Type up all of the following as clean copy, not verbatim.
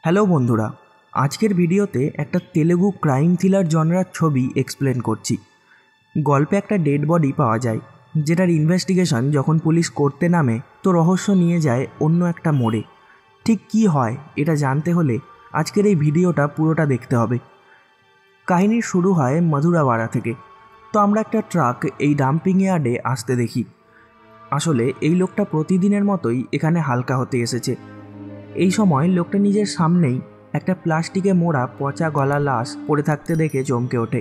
Hello বন্ধুরা, আজকের ভিডিওতে একটা তেলেগু ক্রাইম থ্রিলার জনরার ছবি এক্সপ্লেন করছি। গল্পে একটা ডেড বডি পাওয়া যায়, যেটার ইনভেস্টিগেশন যখন পুলিশ করতে নামে তো রহস্য নিয়ে যায় অন্য একটা মোড়ে। ঠিক কী হয় এটা জানতে হলে আজকের এই ভিডিওটা পুরোটা দেখতে হবে। কাহিনীর শুরু হয় মধুরাওয়াড়া থেকে। তো আমরা একটা ট্রাক এই ডাম্পিং ইয়ার্ডে আসতে দেখি। আসলে এই লোকটা প্রতিদিনের মতোই এখানে হালকা হতে এসেছে। এই সময় লোকটা নিজের সামনেই একটা প্লাস্টিকে মোড়া পচা গলা লাশ পড়ে থাকতে দেখে চমকে ওঠে।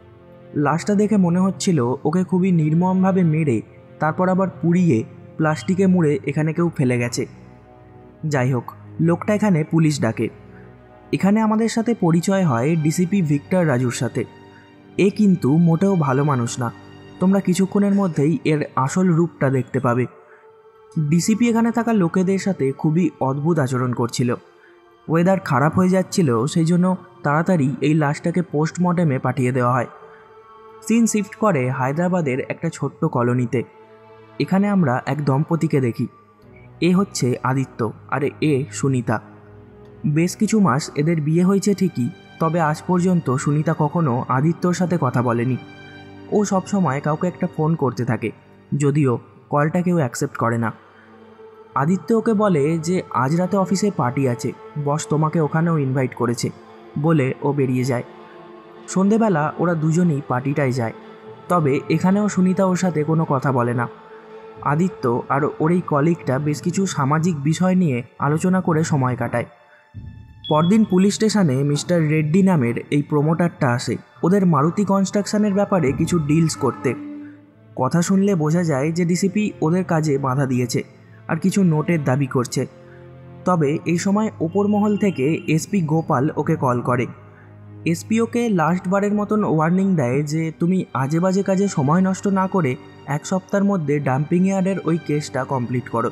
লাশটা দেখে মনে হচ্ছিল ওকে খুবই নির্মমভাবে মেরে তারপর আবার পুড়িয়ে প্লাস্টিকে মুড়ে এখানে কেউ ফেলে গেছে। যাই হোক, লোকটা এখানে পুলিশ ডাকে। এখানে আমাদের সাথে পরিচয় হয় ডিসিপি ভিক্টর রাজুর সাথে। এ কিন্তু মোটেও ভালো মানুষ না, তোমরা কিছুক্ষণের মধ্যেই এর আসল রূপটা দেখতে পাবে। ডিসিপি এখানে থাকা লোকেদের সাথে খুবই অদ্ভুত আচরণ করছিল। ওয়েদার খারাপ হয়ে যাচ্ছিল, সেই জন্য তাড়াতাড়ি এই লাশটাকে পোস্টমর্টেমে পাঠিয়ে দেওয়া হয়। সিন শিফট করে হায়দ্রাবাদের একটা ছোট্ট কলোনিতে। এখানে আমরা এক দম্পতিকে দেখি। এ হচ্ছে আদিত্য আর এ সুনিতা। বেশ কিছু মাস এদের বিয়ে হয়েছে ঠিকই, তবে আজ পর্যন্ত সুনিতা কখনো আদিত্যর সাথে কথা বলেনি। ও সবসময় কাউকে একটা ফোন করতে থাকে, যদিও কলটা কেউ অ্যাকসেপ্ট করে না। আদিত্য ওকে বলে যে আজ রাতে অফিসে পার্টি আছে, বস তোমাকে ওখানেও ইনভাইট করেছে বলে ও বেরিয়ে যায়। সন্ধেবেলা ওরা দুজনই পার্টিটায় যায়, তবে এখানেও সুনিতা ওর সাথে কোনো কথা বলে না। আদিত্য আর ওর এই কলিগটা বেশ কিছু সামাজিক বিষয় নিয়ে আলোচনা করে সময় কাটায়। পরদিন পুলিশ স্টেশনে মিস্টার রেড্ডি নামের এই প্রমোটারটা আসে ওদের মারুতি কনস্ট্রাকশনের ব্যাপারে কিছু ডিলস করতে। কথা শুনলে বোঝা যায় যে ডিসিপি ওদের কাজে বাধা দিয়েছে আর কিছু নোটের দাবি করছে। তবে এই সময় ওপর মহল থেকে এসপি গোপাল ওকে কল করে। এসপি ওকে লাস্টবারের মতন ওয়ার্নিং দেয় যে তুমি আজে বাজে কাজে সময় নষ্ট না করে এক সপ্তাহের মধ্যে ডাম্পিং ইয়ার্ডের ওই কেসটা কমপ্লিট করো।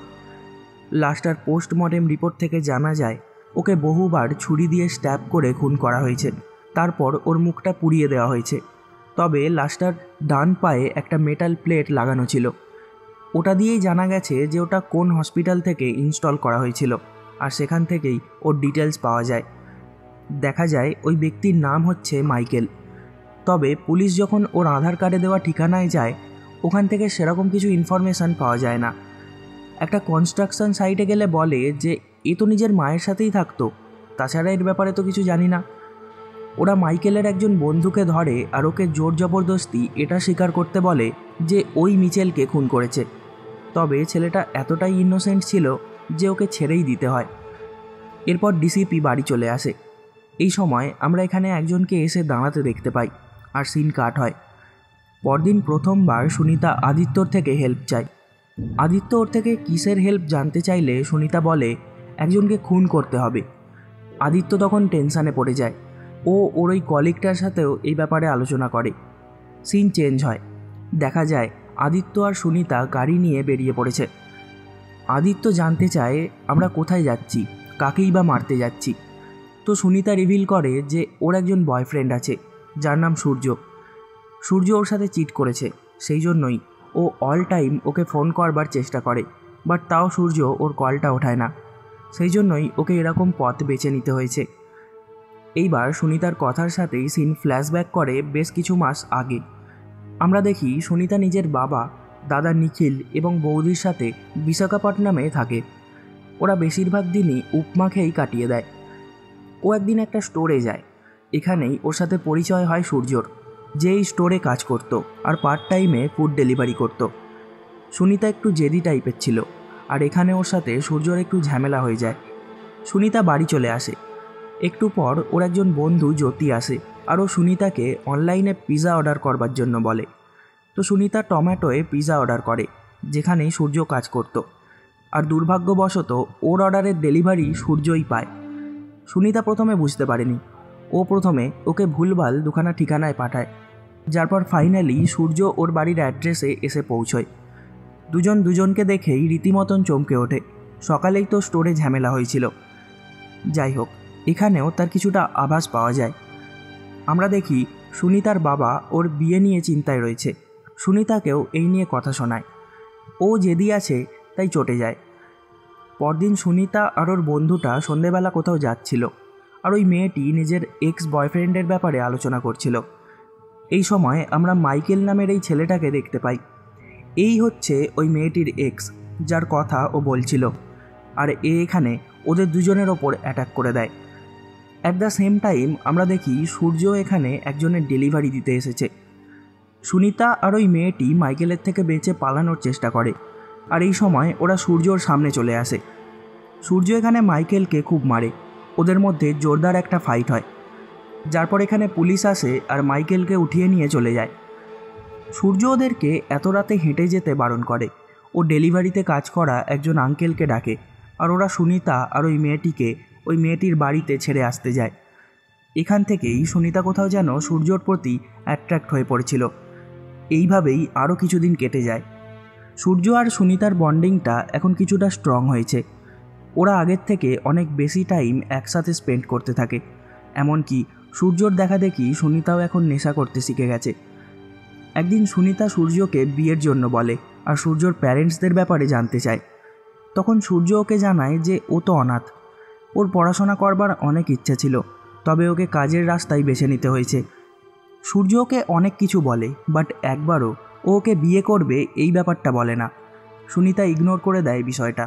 লাস্টার পোস্টমর্টেম রিপোর্ট থেকে জানা যায় ওকে বহুবার ছুরি দিয়ে স্ট্যাব করে খুন করা হয়েছে, তারপর ওর মুখটা পুড়িয়ে দেওয়া হয়েছে। তবে লাস্টার ডান পায়ে একটা মেটাল প্লেট লাগানো ছিল, ওটা দিয়েই জানা গেছে যে ওটা কোন হসপিটাল থেকে ইনস্টল করা হয়েছিল, আর সেখান থেকেই ওর ডিটেলস পাওয়া যায়। দেখা যায় ওই ব্যক্তির নাম হচ্ছে মাইকেল। তবে পুলিশ যখন ওর আধার কার্ডে দেওয়া ঠিকানায় যায়, ওখান থেকে সেরকম কিছু ইনফরমেশান পাওয়া যায় না। একটা কনস্ট্রাকশন সাইটে গেলে বলে যে এ তো নিজের মায়ের সাথেই থাকতো, তাছাড়া এর ব্যাপারে তো কিছু জানি না। ওরা মাইকেলের একজন বন্ধুকে ধরে আর ওকে জোর জবরদস্তি এটা স্বীকার করতে বলে যে ওই মিচেলকে খুন করেছে। তবে ছেলেটা এতটাই ইনোসেন্ট ছিল যে ওকে ছেড়েই দিতে হয়। এরপর ডিসিপি বাড়ি চলে আসে। এই সময় আমরা এখানে একজনকে এসে দাঁড়াতে দেখতে পাই, আর সিন কাট হয়। পরদিন প্রথমবার সুনিতা আদিত্যর থেকে হেল্প চায়। আদিত্য ওর থেকে কিসের হেল্প জানতে চাইলে সুনিতা বলে একজনকে খুন করতে হবে। আদিত্য তখন টেনশানে পড়ে যায়। ও ওর ওই কলিগটার সাথেও এই ব্যাপারে আলোচনা করে। সিন চেঞ্জ হয়, দেখা যায় আদিত্য আর সুনিতা গাড়ি নিয়ে বেরিয়ে পড়েছে। আদিত্য জানতে চায় আমরা কোথায় যাচ্ছি, কাকেই বা মারতে যাচ্ছি। তো সুনিতা রিভিল করে যে ওর একজন বয়ফ্রেন্ড আছে যার নাম সূর্য। সূর্য ওর সাথে চিট করেছে, সেই জন্যই ও অল টাইম ওকে ফোন করবার চেষ্টা করে, বাট তাও সূর্য ওর কলটা ওঠায় না, সেই জন্যই ওকে এরকম পথ বেছে নিতে হয়েছে। এইবার সুনিতার কথার সাথেই সিন ফ্ল্যাশব্যাক করে বেশ কিছু মাস আগে। আমরা দেখি সুনিতা নিজের বাবা, দাদা নিখিল এবং বৌদির সাথে বিশাখাপট্টনমে থাকে। ওরা বেশিরভাগ দিনই উপমা খেয়েই কাটিয়ে দেয়। ও একদিন একটা স্টোরে যায়, এখানেই ওর সাথে পরিচয় হয় সূর্যর, যে এই স্টোরে কাজ করতো আর পার্ট টাইমে ফুড ডেলিভারি করতো। সুনিতা একটু জেদি টাইপের ছিল, আর এখানে ওর সাথে সূর্যর একটু ঝামেলা হয়ে যায়। সুনিতা বাড়ি চলে আসে। একটু পর ওর একজন বন্ধু জ্যোতি আসে, আর ও সুনিতাকে অনলাইনে পিৎজা অর্ডার করবার জন্য বলে। তো সুনিতা টমেটোয়ে পিৎজা অর্ডার করে, যেখানেই সূর্য কাজ করত, আর দুর্ভাগ্যবশত ওর অর্ডারের ডেলিভারি সূর্যই পায়। সুনিতা প্রথমে বুঝতে পারেনি, ও প্রথমে ওকে ভুলভাল দুখানা ঠিকানায় পাঠায়, যার পর ফাইনালি সূর্য ওর বাড়ির অ্যাড্রেসে এসে পৌঁছয়। দুজন দুজনকে দেখেই রীতিমতন চমকে ওঠে, সকালেই তো স্টোরে ঝামেলা হয়েছিল। যাই হোক, এখানেও তার কিছুটা আভাস পাওয়া যায়। আমরা দেখি সুনিতার বাবা ওর বিয়ে নিয়ে চিন্তায় রয়েছে, সুনিতাকেও এই নিয়ে কথা শোনায়। ও জেদি আছে তাই চটে যায়। পরদিন সুনিতা আর ওর বন্ধুটা সন্ধেবেলা কোথাও যাচ্ছিল, আর ওই মেয়েটি নিজের এক্স বয়ফ্রেন্ডের ব্যাপারে আলোচনা করছিল। এই সময় আমরা মাইকেল নামের এই ছেলেটাকে দেখতে পাই। এই হচ্ছে ওই মেয়েটির এক্স, যার কথা ও বলছিল, আর এখানে ওদের দুজনের ওপর অ্যাটাক করে দেয়। অ্যাট দ্য সেম টাইম আমরা দেখি সূর্য এখানে একজনের ডেলিভারি দিতে এসেছে। সুনিতা আর ওই মেয়েটি মাইকেলের থেকে বেঁচে পালানোর চেষ্টা করে, আর এই সময় ওরা সূর্যর সামনে চলে আসে। সূর্য এখানে মাইকেলকে খুব মারে, ওদের মধ্যে জোরদার একটা ফাইট হয়, যার পর এখানে পুলিশ আসে আর মাইকেলকে উঠিয়ে নিয়ে চলে যায়। সূর্য ওদেরকে এত রাতে হেঁটে যেতে বারণ করে। ও ডেলিভারিতে কাজ করা একজন আঙ্কেলকে ডাকে, আর ওরা সুনিতা আর ওই মেয়েটিকে ওই মেয়েটির বাড়িতে ছেড়ে আসতে যায়। এখান থেকেই সুনিতা কোথাও যেন সূর্যর প্রতি অ্যাট্রাক্ট হয়ে পড়েছিল। এইভাবেই আরও কিছুদিন কেটে যায়। সূর্য আর সুনিতার বন্ডিংটা এখন কিছুটা স্ট্রং হয়েছে। ওরা আগের থেকে অনেক বেশি টাইম একসাথে স্পেন্ড করতে থাকে। এমনকি সূর্যর দেখা দেখি সুনিতাও এখন নেশা করতে শিখে গেছে। একদিন সুনিতা সূর্যকে বিয়ের জন্য বলে আর সূর্যর প্যারেন্টসদের ব্যাপারে জানতে চায়। তখন সূর্য ওকে জানায় যে ও তো অনাথ, ওর পড়াশোনা করবার অনেক ইচ্ছা ছিল, তবে ওকে কাজের রাস্তায় বেছে নিতে হয়েছে। সূর্য ওকে অনেক কিছু বলে, বাট একবারও ও ওকে বিয়ে করবে এই ব্যাপারটা বলে না। সুনিতা ইগনোর করে দেয় বিষয়টা।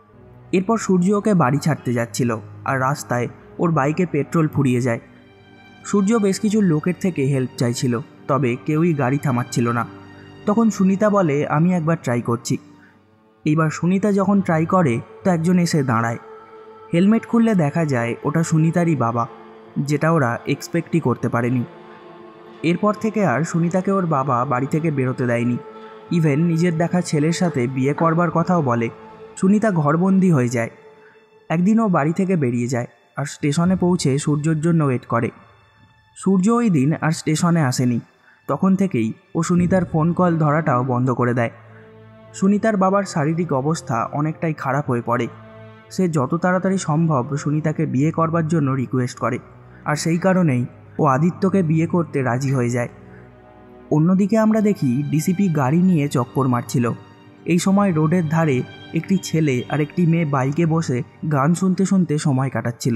এরপর সূর্য ওকে বাড়ি ছাড়তে যাচ্ছিল, আর রাস্তায় ওর বাইকে পেট্রোল ফুরিয়ে যায়। সূর্য বেশ কিছু লোকের থেকে হেল্প চাইছিল, তবে কেউই গাড়ি থামাচ্ছিল না। তখন সুনিতা বলে আমি একবার ট্রাই করছি। এইবার সুনিতা যখন ট্রাই করে তো একজন এসে দাঁড়ায়। হেলমেট খুললে দেখা যায় ওটা সুনিতারই বাবা, যেটা ওরা এক্সপেক্টই করতে পারেনি। এরপর থেকে আর সুনিতাকে ওর বাবা বাড়ি থেকে বেরোতে দেয়নি। ইভেন নিজের দেখা ছেলের সাথে বিয়ে করবার কথাও বলে। সুনিতা ঘরবন্দি হয়ে যায়। একদিন ও বাড়ি থেকে বেরিয়ে যায় আর স্টেশনে পৌঁছে সূর্যর জন্য ওয়েট করে। সূর্য ওই দিন আর স্টেশনে আসেনি। তখন থেকেই ও সুনিতার ফোন কল ধরাটাও বন্ধ করে দেয়। সুনিতার বাবার শারীরিক অবস্থা অনেকটাই খারাপ হয়ে পড়ে। সে যত তাড়াতাড়ি সম্ভব সুনিতাকে বিয়ে করবার জন্য রিকোয়েস্ট করে, আর সেই কারণেই ও আদিত্যকে বিয়ে করতে রাজি হয়ে যায়। অন্যদিকে আমরা দেখি ডিসিপি গাড়ি নিয়ে চক্কর মারছিল। এই সময় রোডের ধারে একটি ছেলে আর একটি মেয়ে বাইকে বসে গান শুনতে শুনতে সময় কাটাচ্ছিল।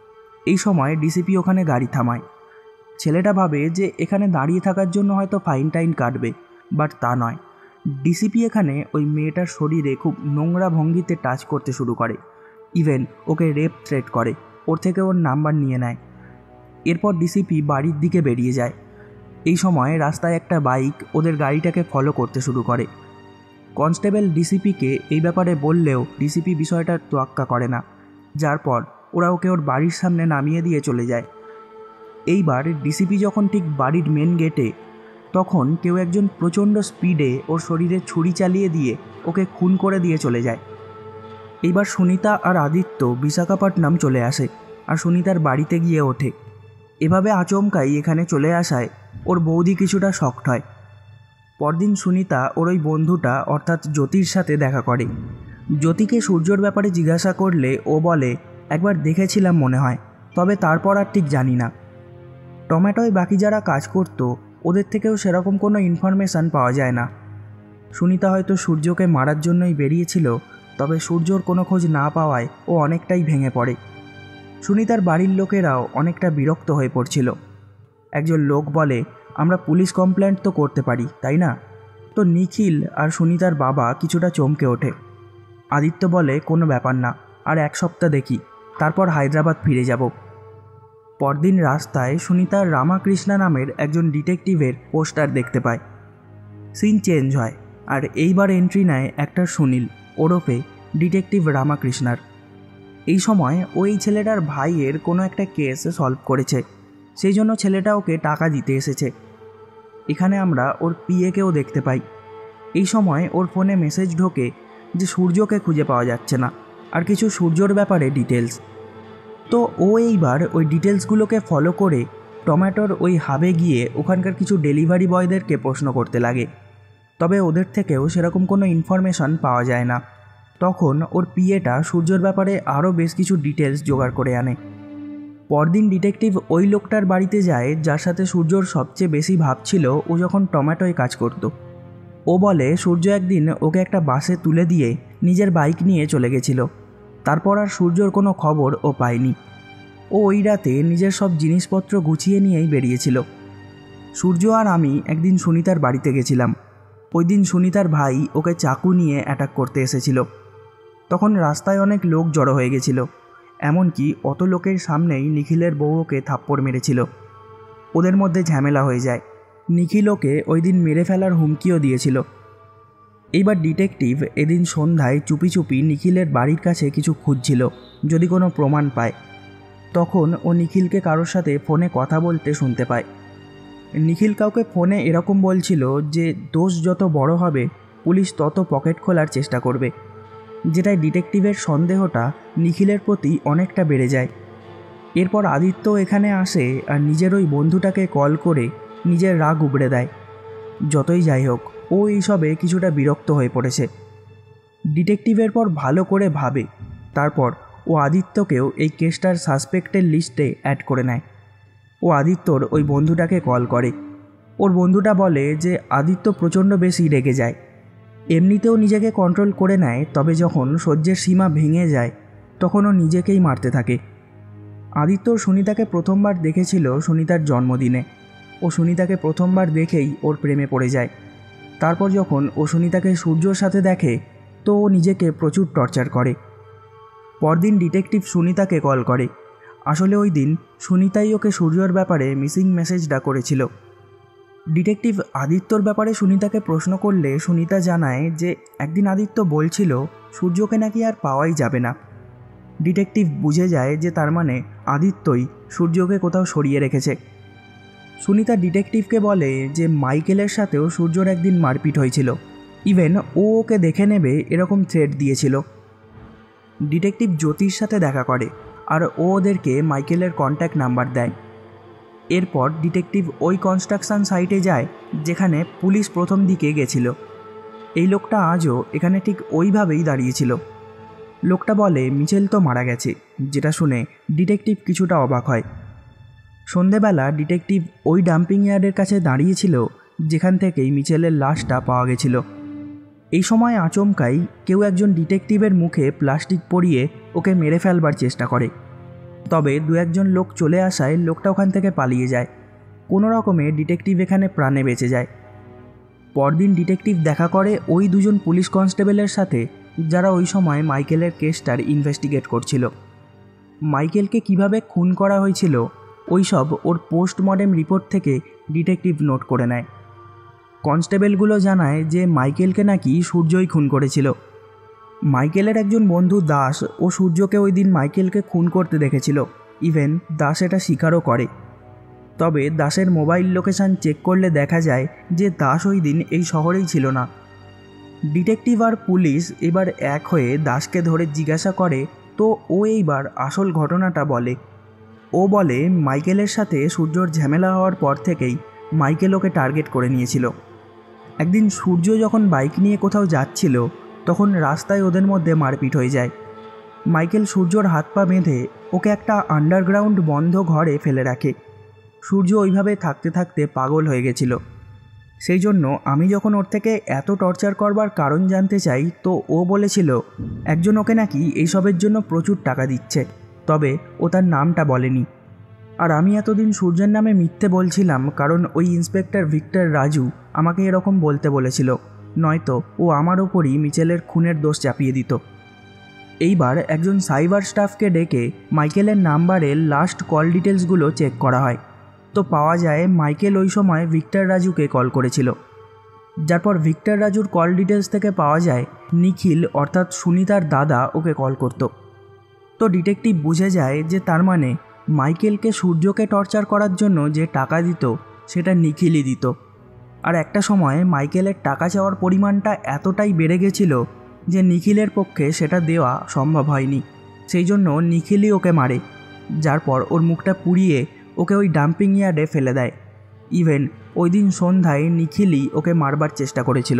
এই সময় ডিসিপি ওখানে গাড়ি থামায়। ছেলেটা ভাবে যে এখানে দাঁড়িয়ে থাকার জন্য হয়তো ফাইন টাইন কাটবে, বাট তা নয়। ডিসিপি এখানে ওই মেয়েটার শরীরে খুব নোংরা ভঙ্গিতে টাচ করতে শুরু করে। ইভেন ওকে রেপ থ্রেট করে, ওর থেকে ওর নাম্বার নিয়ে নেয়। এরপর ডিসিপি বাড়ির দিকে বেরিয়ে যায়। এই সময় রাস্তায় একটা বাইক ওদের গাড়িটাকে ফলো করতে শুরু করে। কনস্টেবল ডিসিপিকে এই ব্যাপারে বললেও ডিসিপি বিষয়টার তোয়াক্কা করে না, যার পর ওরা ওকে ওর বাড়ির সামনে নামিয়ে দিয়ে চলে যায়। এইবার ডিসিপি যখন ঠিক বাড়ির মেন গেটে, তখন কেউ একজন প্রচণ্ড স্পিডে ওর শরীরে ছুরি চালিয়ে দিয়ে ওকে খুন করে দিয়ে চলে যায়। এইবার সুনিতা আর আদিত্য বিশাখাপট্টনম চলে আসে আর সুনিতার বাড়িতে গিয়ে ওঠে। এভাবে আচমকাই এখানে চলে আসায় ওর বৌদি কিছুটা শকড হয়। পরদিন সুনিতা ওর ওই বন্ধুটা অর্থাৎ জ্যোতির সাথে দেখা করে। জ্যোতিকে সূর্যর ব্যাপারে জিজ্ঞাসা করলে ও বলে একবার দেখেছিলাম মনে হয়, তবে তারপর আর ঠিক জানি না। টমেটোয় বাকি যারা কাজ করত ওদের থেকেও সেরকম কোনো ইনফরমেশান পাওয়া যায় না। সুনিতা হয়তো সূর্যকে মারার জন্যই বেরিয়েছিল, তবে সূর্যর কোনো খোঁজ না পাওয়ায় ও অনেকটাই ভেঙে পড়ে। সুনিতার বাড়ির লোকেরাও অনেকটা বিরক্ত হয়ে পড়ছিল। একজন লোক বলে আমরা পুলিশ কমপ্লেন্ট তো করতে পারি, তাই না? তো নিখিল আর সুনিতার বাবা কিছুটা চমকে ওঠে। আদিত্য বলে কোনো ব্যাপার না, আর এক সপ্তাহ দেখি, তারপর হায়দ্রাবাদ ফিরে যাব। পরদিন রাস্তায় সুনিতার রামাকৃষ্ণা নামের একজন ডিটেকটিভের পোস্টার দেখতে পায়। সিন চেঞ্জ হয়, আর এইবার এন্ট্রি নেয় একটা সুনীল ওরফে ডিটেকটিভ রামাকৃষ্ণার। এই সময় ওই ছেলেটার ভাইয়ের কোনো একটা কেস সলভ করেছে, সেই জন্য ছেলেটা ওকে টাকা দিতে এসেছে। এখানে আমরা ওর পিএকেও দেখতে পাই। এই সময় ওর ফোনে মেসেজ ঢোকে যে সূর্যকে খুঁজে পাওয়া যাচ্ছে না, আর কিছু সূর্যর ব্যাপারে ডিটেলস। তো ও এইবার ওই ডিটেলসগুলোকে ফলো করে টমেটোর ওই হাবে গিয়ে ওখানকার কিছু ডেলিভারি বয়দেরকে প্রশ্ন করতে লাগে, তবে ওদের থেকেও সেরকম কোনো ইনফরমেশান পাওয়া যায় না। তখন ওর পিএটা সূর্যর ব্যাপারে আরও বেশ কিছু ডিটেলস জোগাড় করে আনে। পরদিন ডিটেকটিভ ওই লোকটার বাড়িতে যায় যার সাথে সূর্যর সবচেয়ে বেশি ভাব ছিল ও যখন টমেটোয় কাজ করত। ও বলে সূর্য একদিন ওকে একটা বাসে তুলে দিয়ে নিজের বাইক নিয়ে চলে গেছিল, তারপর আর সূর্যর কোনো খবর ও পায়নি। ও ও ওই রাতে নিজের সব জিনিসপত্র গুছিয়ে নিয়েই বেরিয়েছিল। সূর্য আর আমি একদিন সুনিতার বাড়িতে গেছিলাম। ওই দিন সুনিতার ভাই ওকে চাকু নিয়ে অ্যাটাক করতে এসেছিল। তখন রাস্তায় অনেক লোক জড়ো হয়ে গেছিল, এমনকি অত লোকের সামনেই নিখিলের বউ ওকে থাপ্পড় মেরেছিল। ওদের মধ্যে ঝামেলা হয়ে যায়। নিখিল ওকে ওই দিন মেরে ফেলার হুমকিও দিয়েছিল। এইবার ডিটেকটিভ এদিন সন্ধ্যায় চুপি চুপি নিখিলের বাড়ির কাছে কিছু খুঁজছিল, যদি কোনো প্রমাণ পায়। তখন ও নিখিলকে কারোর সাথে ফোনে কথা বলতে শুনতে পায়। নিখিল কাউকে ফোনে এরকম বলছিল যে দোষ যত বড় হবে পুলিশ তত পকেট খোলার চেষ্টা করবে, যেটাই ডিটেকটিভের সন্দেহটা নিখিলের প্রতি অনেকটা বেড়ে যায়। এরপর আদিত্য এখানে আসে আর নিজের ওই বন্ধুটাকে কল করে নিজের রাগ উগড়ে দেয়। যতই যাই হোক, ও এইসবে কিছুটা বিরক্ত হয়ে পড়েছে। ডিটেকটিভের পর ভালো করে ভাবে, তারপর ও আদিত্যকেও এই কেসটার সাসপেক্টের লিস্টে অ্যাড করে নেয়। ও আদিত্যর ওই বন্ধুটাকে কল করে। ওর বন্ধুটা বলে যে আদিত্য প্রচণ্ড বেশি রেগে যায়, এমনিতেও নিজেকে কন্ট্রোল করে নেয়, তবে যখন সহ্যের সীমা ভেঙে যায় তখন ও নিজেকেই মারতে থাকে। আদিত্য সুনিতাকে প্রথমবার দেখেছিল সুনিতার জন্মদিনে। ও সুনিতাকে প্রথমবার দেখেই ওর প্রেমে পড়ে যায়। তারপর যখন ও সুনিতাকে সূর্যর সাথে দেখে তো ও নিজেকে প্রচুর টর্চার করে। পরদিন ডিটেকটিভ সুনিতাকে কল করে। আসলে ওই দিন সুনিতাই ওকে সূর্যর ব্যাপারে মিসিং মেসেজটা করেছিল। ডিটেকটিভ আদিত্যর ব্যাপারে সুনিতাকে প্রশ্ন করলে সুনিতা জানায় যে একদিন আদিত্য বলছিল সূর্যকে নাকি আর পাওয়াই যাবে না। ডিটেকটিভ বুঝে যায় যে তার মানে আদিত্যই সূর্যকে কোথাও সরিয়ে রেখেছে। সুনিতা ডিটেকটিভকে বলে যে মাইকেলের সাথেও সূর্যর একদিন মারপিট হয়েছিল, ইভেন ও ওকে দেখে নেবে এরকম থ্রেট দিয়েছিল। ডিটেকটিভ জ্যোতির সাথে দেখা করে আর ও ওদেরকে মাইকেলের কন্ট্যাক্ট নাম্বার দেয়। এরপর ডিটেকটিভ ওই কনস্ট্রাকশন সাইটে যায় যেখানে পুলিশ প্রথম দিকে গেছিল। এই লোকটা আজও এখানে ঠিক ওইভাবেই দাঁড়িয়েছিল। লোকটা বলে মিচেল তো মারা গেছে, যেটা শুনে ডিটেকটিভ কিছুটা অবাক হয়। সন্ধেবেলা ডিটেকটিভ ওই ডাম্পিং ইয়ার্ডের কাছে দাঁড়িয়েছিল যেখান থেকেই মিচেলের লাশটা পাওয়া গেছিল। এই সময় আচমকাই কেউ একজন ডিটেকটিভের মুখে প্লাস্টিক পরিয়ে ওকে মেরে ফেলবার চেষ্টা করে, তবে দু একজন লোক চলে আসায় লোকটা ওখান থেকে পালিয়ে যায়। কোনো রকমে ডিটেকটিভ এখানে প্রাণে বেঁচে যায়। পরদিন ডিটেকটিভ দেখা করে ওই দুজন পুলিশ কনস্টেবলের সাথে যারা ওই সময় মাইকেলের কেসটার ইনভেস্টিগেট করছিল। মাইকেলকে কিভাবে খুন করা হয়েছিল ওই সব ওর পোস্টমর্টেম রিপোর্ট থেকে ডিটেকটিভ নোট করে নেয়। কনস্টেবলগুলো জানায় যে মাইকেলকে নাকি সূর্যই খুন করেছিল। মাইকেলের একজন বন্ধু দাস ও সূর্যকে ওই দিন মাইকেলকে খুন করতে দেখেছিল, ইভেন দাস এটা স্বীকারও করে। তবে দাসের মোবাইল লোকেশান চেক করলে দেখা যায় যে দাস ওই দিন এই শহরেই ছিল না। ডিটেকটিভ আর পুলিশ এবার এক হয়ে দাসকে ধরে জিজ্ঞাসা করে, তো ও এইবার আসল ঘটনাটা বলে। ও বলে মাইকেলের সাথে সূর্যর ঝামেলা হওয়ার পর থেকেই মাইকেল ওকে টার্গেট করে নিয়েছিল। একদিন সূর্য যখন বাইক নিয়ে কোথাও যাচ্ছিল তখন রাস্তায় ওদের মধ্যে মারপিট হয়ে যায়। মাইকেল সূর্যর হাত পা বেঁধে ওকে একটা আন্ডারগ্রাউন্ড বন্ধ ঘরে ফেলে রাখে। সূর্য ওইভাবে থাকতে থাকতে পাগল হয়ে গেছিল। সেই জন্য আমি যখন ওর থেকে এত টর্চার করবার কারণ জানতে চাই তো ও বলেছিল একজন ওকে নাকি এইসবের জন্য প্রচুর টাকা দিচ্ছে, তবে ও তার নামটা বলেনি। আর আমি এতদিন সূর্যের নামে মিথ্যে বলছিলাম কারণ ওই ইন্সপেক্টর ভিক্টর রাজু আমাকে এরকম বলতে বলেছিল, নয়তো ও আমার ওপরই মিচেলের খুনের দোষ চাপিয়ে দিত। এইবার একজন সাইবার স্টাফকে ডেকে মাইকেলের নাম্বারের লাস্ট কল ডিটেলসগুলো চেক করা হয়। তো পাওয়া যায় মাইকেল ওই সময় ভিক্টর রাজুকে কল করেছিল। যারপর ভিক্টর রাজুর কল ডিটেলস থেকে পাওয়া যায় নিখিল অর্থাৎ সুনিতার দাদা ওকে কল করত। তো ডিটেকটিভ বুঝে যায় যে তার মানে মাইকেলকে সূর্যকে টর্চার করার জন্য যে টাকা দিত সেটা নিখিলই দিত। আর একটা সময় মাইকেলের টাকা চাওয়ার পরিমাণটা এতটাই বেড়ে গেছিল যে নিখিলের পক্ষে সেটা দেওয়া সম্ভব হয়নি। সেই জন্য নিখিলই ওকে মারে, যার পর ওর মুখটা পুড়িয়ে ওকে ওই ডাম্পিং ইয়ার্ডে ফেলে দেয়। ইভেন ওই দিন সন্ধ্যায় নিখিলই ওকে মারবার চেষ্টা করেছিল।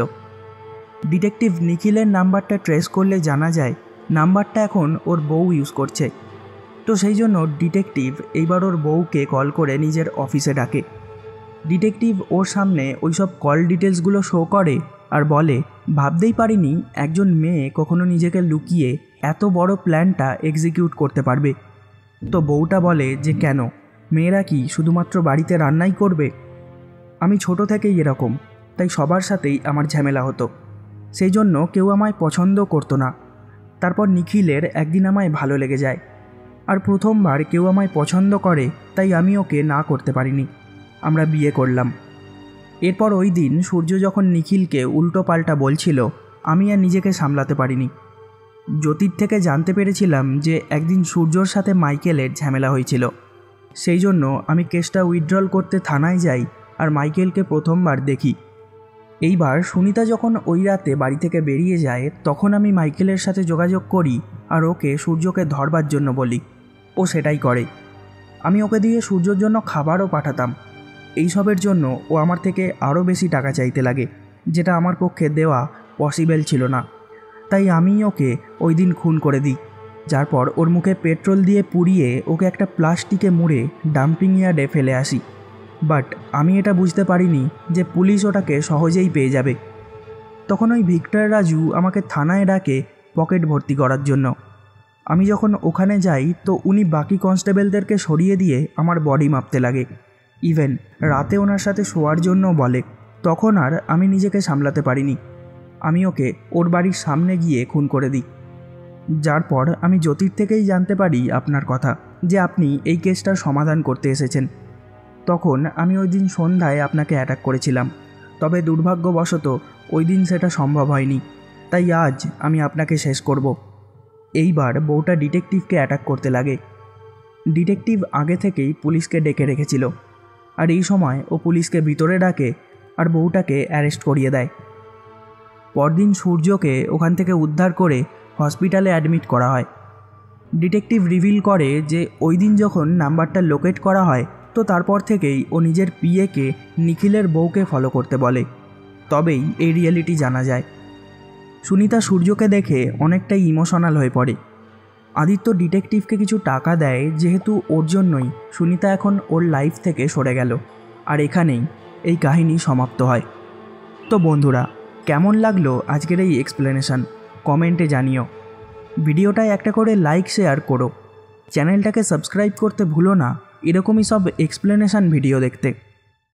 ডিটেকটিভ নিখিলের নাম্বারটা ট্রেস করলে জানা যায় নাম্বারটা এখন ওর বউ ইউজ করছে। তো সেই জন্য ডিটেকটিভ এইবার ওর বউকে কল করে নিজের অফিসে ডাকে। ডিটেকটিভ ওর সামনে ওইসব কল ডিটেলসগুলো শো করে আর বলে ভাবতেই পারিনি একজন মেয়ে কখনো নিজেকে লুকিয়ে এত বড় প্ল্যানটা এক্সিকিউট করতে পারবে। তো বউটা বলে যে কেন, মেয়েরা কি শুধুমাত্র বাড়িতে রান্নাই করবে? আমি ছোট থেকেই এরকম, তাই সবার সাথেই আমার ঝামেলা হতো, সেই জন্য কেউ আমায় পছন্দ করতো না। তারপর নিখিলের একদিন আমায় ভালো লেগে যায়, আর প্রথমবার কেউ আমায় পছন্দ করে, তাই আমি ওকে না করতে পারিনি। আমরা বিয়ে করলাম। এরপর ওই দিন সূর্য যখন নিখিলকে উল্টো পাল্টা বলছিল, আমি আর নিজেকে সামলাতে পারিনি। জ্যোতির থেকে জানতে পেরেছিলাম যে একদিন সূর্যর সাথে মাইকেলের ঝামেলা হয়েছিল, সেই জন্য আমি কেসটা উইথড্রল করতে থানায় যাই আর মাইকেলকে প্রথমবার দেখি। এইবার সুনিতা যখন ওই রাতে বাড়ি থেকে বেরিয়ে যায়, তখন আমি মাইকেলের সাথে যোগাযোগ করি আর ওকে সূর্যকে ধরবার জন্য বলি। ও সেটাই করে। আমি ওকে দিয়ে সূর্যর জন্য খাবারও পাঠাতাম। এইসবের জন্য ও আমার থেকে আরও বেশি টাকা চাইতে লাগে, যেটা আমার পক্ষে দেওয়া পসিবল ছিল না। তাই আমি ওকে ওই দিন খুন করে দিই। যার পর ওর মুখে পেট্রোল দিয়ে পুড়িয়ে ওকে একটা প্লাস্টিকে মুড়ে ডাম্পিং ইয়ার্ডে ফেলে আসি। বাট আমি এটা বুঝতে পারিনি যে পুলিশ ওটাকে সহজেই পেয়ে যাবে। তখন ওই ভিক্টর রাজু আমাকে থানায় ডাকে পকেট ভর্তি করার জন্য। আমি যখন ওখানে যাই তো উনি বাকি কনস্টেবলদেরকে সরিয়ে দিয়ে আমার বডি মাপতে লাগে, ইভেন রাতে ওনার সাথে শোয়ার জন্য বলে। তখন আর আমি নিজেকে সামলাতে পারিনি, আমি ওকে ওর বাড়ির সামনে গিয়ে খুন করে দিই। যার পর আমি জ্যোতির থেকেই জানতে পারি আপনার কথা, যে আপনি এই কেসটার সমাধান করতে এসেছেন। তখন আমি ওই দিন সন্ধ্যায় আপনাকে অ্যাটাক করেছিলাম, তবে দুর্ভাগ্যবশত ওই দিন সেটা সম্ভব হয়নি, তাই আজ আমি আপনাকে শেষ করব। এইবার বউটা ডিটেকটিভকে অ্যাটাক করতে লাগে। ডিটেকটিভ আগে থেকেই পুলিশকে ডেকে রেখেছিল, আর এই সময় ও পুলিশকে ভিতরে ডাকে আর বউটাকে অ্যারেস্ট করিয়ে দেয়। পরদিন সূর্যকে ওখান থেকে উদ্ধার করে হসপিটালে অ্যাডমিট করা হয়। ডিটেকটিভ রিভিল করে যে ওই দিন যখন নাম্বারটা লোকেট করা হয়, তো তারপর থেকেই ও নিজের পিএকে নিখিলের বউকে ফলো করতে বলে, তবেই এই রিয়েলিটি জানা যায়। সুনিতা সূর্যকে দেখে অনেকটাই ইমোশনাল হয়ে পড়ে। আদিত্য ডিটেকটিভকে কিছু টাকা দেয়, যেহেতু ওর জন্যই সুনিতা এখন ওর লাইফ থেকে সরে গেল। আর এখানেই এই কাহিনী সমাপ্ত হয়। তো বন্ধুরা, কেমন লাগলো আজকের এই এক্সপ্লেনেশন কমেন্টে জানিও। ভিডিওটায় একটা করে লাইক শেয়ার করো, চ্যানেলটাকে সাবস্ক্রাইব করতে ভুলো না এরকমই সব এক্সপ্লেনেশন ভিডিও দেখতে।